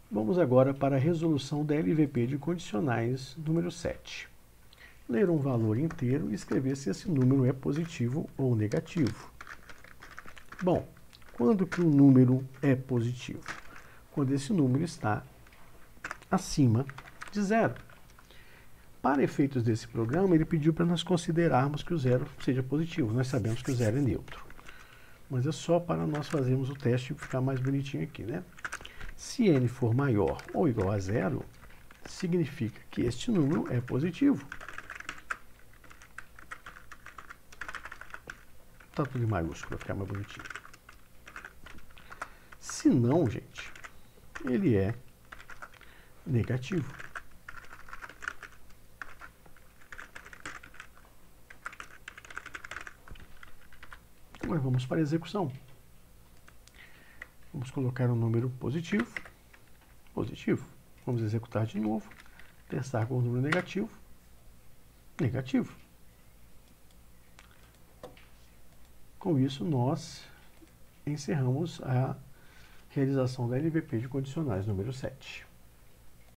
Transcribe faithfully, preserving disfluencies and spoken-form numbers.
Vamos agora para a resolução da L V P de condicionais número sete. Ler um valor inteiro e escrever se esse número é positivo ou negativo. Bom, quando que o número é positivo? Quando esse número está acima de zero. Para efeitos desse programa, ele pediu para nós considerarmos que o zero seja positivo. Nós sabemos que o zero é neutro. Mas é só para nós fazermos o teste e ficar mais bonitinho aqui, né? Se n for maior ou igual a zero, significa que este número é positivo. Tá tudo em maiúsculo para ficar mais bonitinho. Se não, gente, ele é negativo. Agora vamos para a execução. Vamos colocar um número positivo. Positivo. Vamos executar de novo. Testar com o número negativo. Negativo. Com isso, nós encerramos a realização da L V P de condicionais número sete.